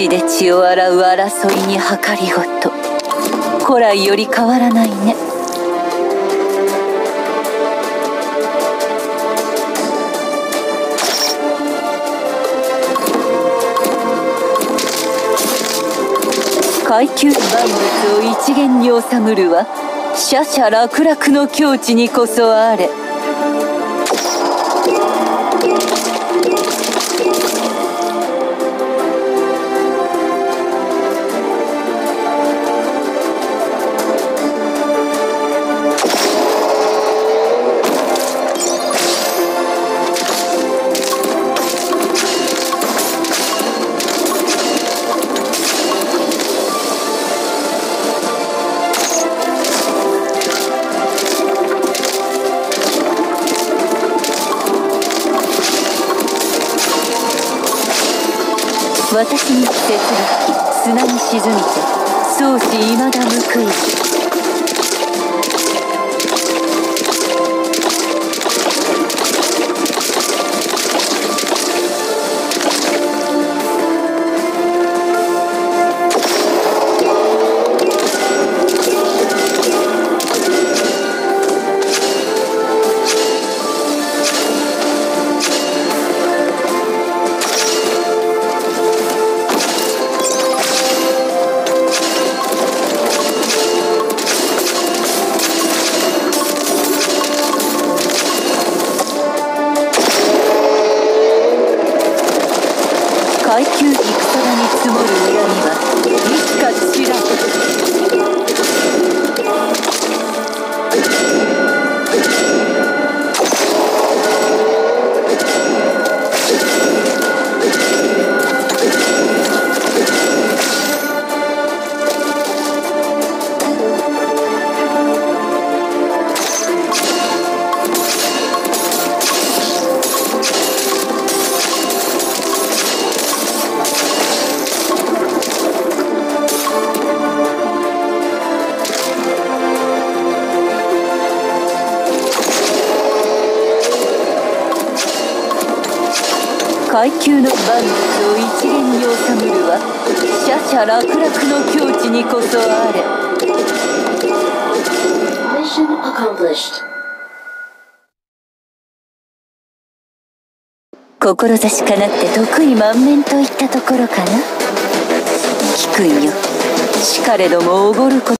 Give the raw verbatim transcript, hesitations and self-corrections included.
血で血を洗う争いに計りごと、古来より変わらないね。階級万物を一元に収むるは奢々楽々の境地にこそあれ。私に接力砂に沈みて相思いまだ報いる。階級戦場に積もる恨みはいつか知らず。階級の万物を一元に収むるは奢々楽々の境地にこそあれ。Mission accomplished. 志かなって得意満面といったところかな。聞くんよ。しかれどもおごること